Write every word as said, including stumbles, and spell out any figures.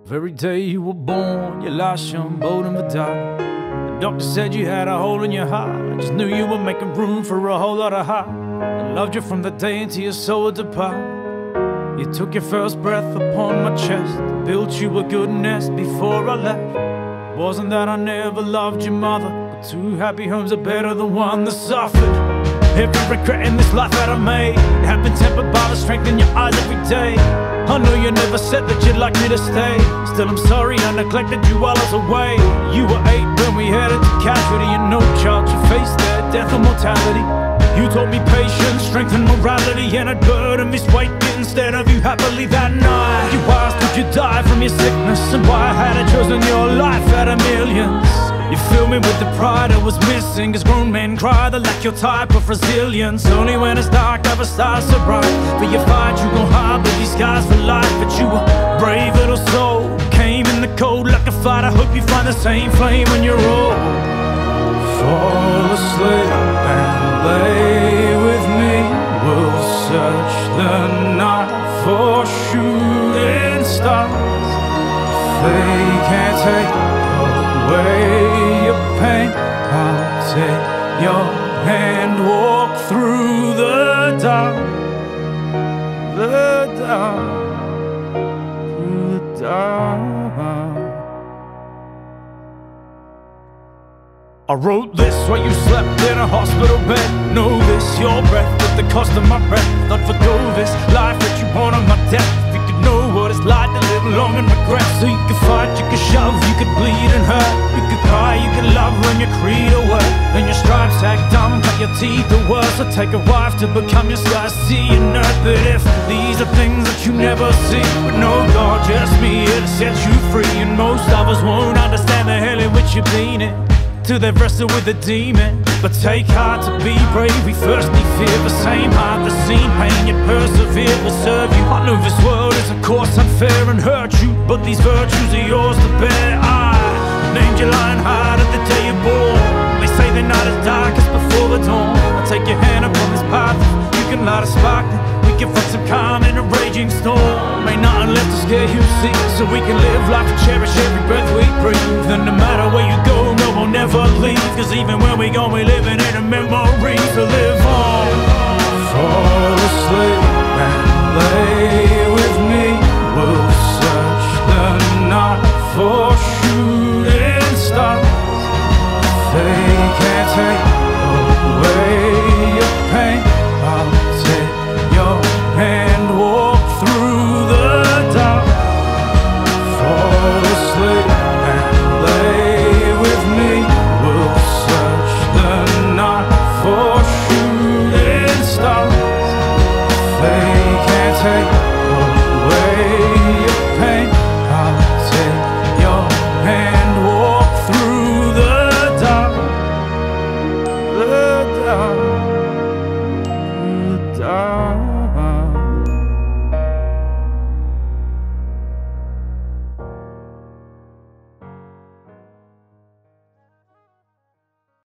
Very day you were born, you lost your bold and die. The doctor said you had a hole in your heart. I just knew you were making room for a whole lot of heart. I loved you from the day until your soul would depart. You took your first breath upon my chest, built you a good nest before I left. Wasn't that I never loved your mother, but two happy homes are better than one that suffered. Every regret in this life that I made have been tempered by the strength in your eyes every day. I know you never said that you'd like me to stay. Still I'm sorry I neglected you while I was away. You were eight when we headed to casualty, and no child should face their death or mortality. You taught me patience, strength and morality, and I'd burden this weight instead of you happily that night. You asked would you die from your sickness, and why had I chosen your life out of millions. You filled me with the pride I was missing, as grown men cry they lack your type of resilience. Only when it's dark are the stars so bright. For your fight you gon' harbor these skies for life. But you a brave little soul, came in the cold like a fight. I hope you find the same flame when you're old. Fall asleep and lay with me. We'll search the night for shooting stars. They can't take away your pain. I'll take your hand, walk through the dark, the dark, through the dark. I wrote this while you slept in a hospital bed. Know this, your breath at the cost of my breath. Thought forgo this life that you want on my death. If you could know what it's like to live long and regret. So you could fight, you could shove, you could bleed and hurt. You could cry, you could love when your creed or word. And your stripes act dumb, cut your teeth or worse. So take a wife to become your sky, see and earth. But if these are things that you never see, with no God, just me here to set you free. And most of us won't understand the hell in which you've been in, till they've wrestled with a demon. But take heart to be brave. We first need fear, the same heart that's seen pain yet persevere will serve you. I know this world is of course unfair and hurt you, but these virtues are yours to bear. I named you lion heart at the day you're born. They say the night is darkest before the dawn. I take your hand upon this path, you can light a spark. We can find some calm in a raging storm. Ain't nothing left to scare you, see, so we can live life and cherish every breath we breathe. And no matter where you go, no, we'll never leave. Cause even when we go, we're living in a memory to live on. Fall asleep and lay with me. We'll search the night for shooting stars. They can't take away your pain. I'll take your hand, walk through the dark. Fall asleep and lay with me. We'll search the night for shooting stars. They can't take